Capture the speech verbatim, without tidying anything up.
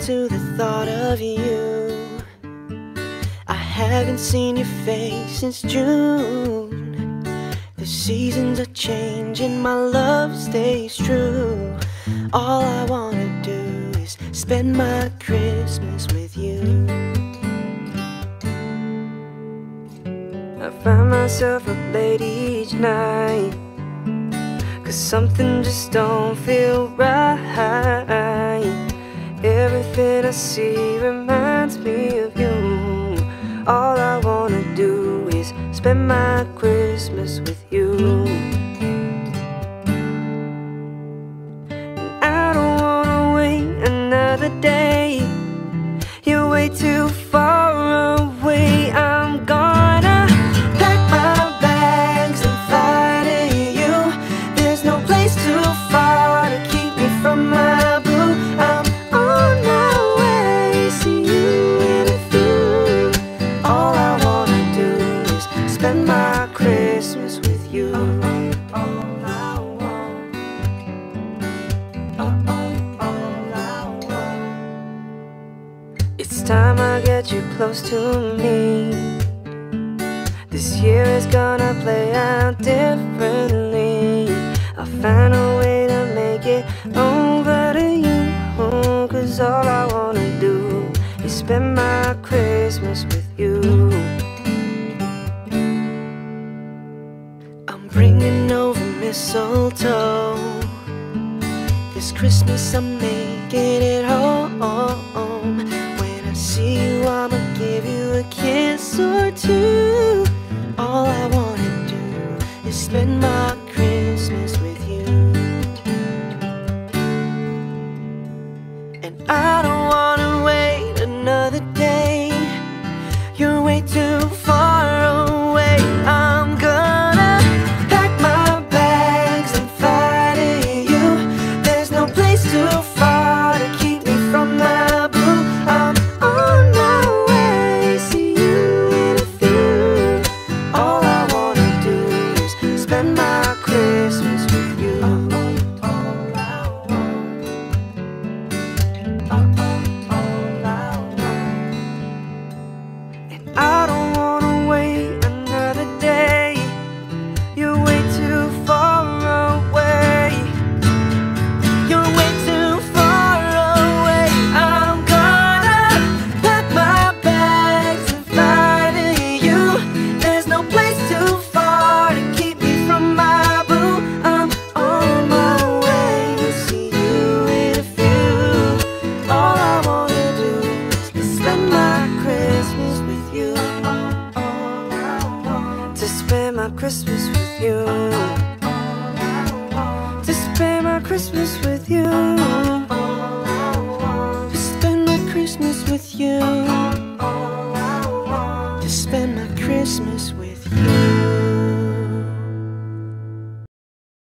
to the thought of you. I haven't seen your face since June. The seasons are changing, my love stays true. All I wanna do is spend my Christmas with you. I find myself up late each night, 'cause something just don't feel right. Everything I see reminds me of you. All I wanna do is spend my Christmas with you. And I don't wanna wait another day. You're way too far away. I'm gonna pack my bags and fly to you. There's no place too far to keep me from my boo. I'm on my way, see you in a few. All I wanna do is spend my Christmas with you. All I want, all I want. It's time I get you close to me. This year is gonna play out differently. I'll find a way to make it over to you, 'cause all I wanna do is spend my Christmas with you. I'm bringing over mistletoe. This Christmas I'm making it home. When I see you I'ma give you a kiss or two. All I wanna do is spend my Christmas with you. And I don't wanna wait another day. You're way too far away. I'm gonna pack my bags and fly to you. There's no place too far to keep me from my boo. I'm on my way, see you in a few. All I wanna do is spend my Christmas with you. All I want, all I want. And I don't wanna wait another day. You're way too far away. You're way too far away. I'm gonna pack my bags and fly to you. There's no place too far to keep me from my boo. I'm on my way, see you in a few. All I wanna do is spend my Christmas with you. To spend my Christmas with you. To spend my Christmas with you. To spend my Christmas with you.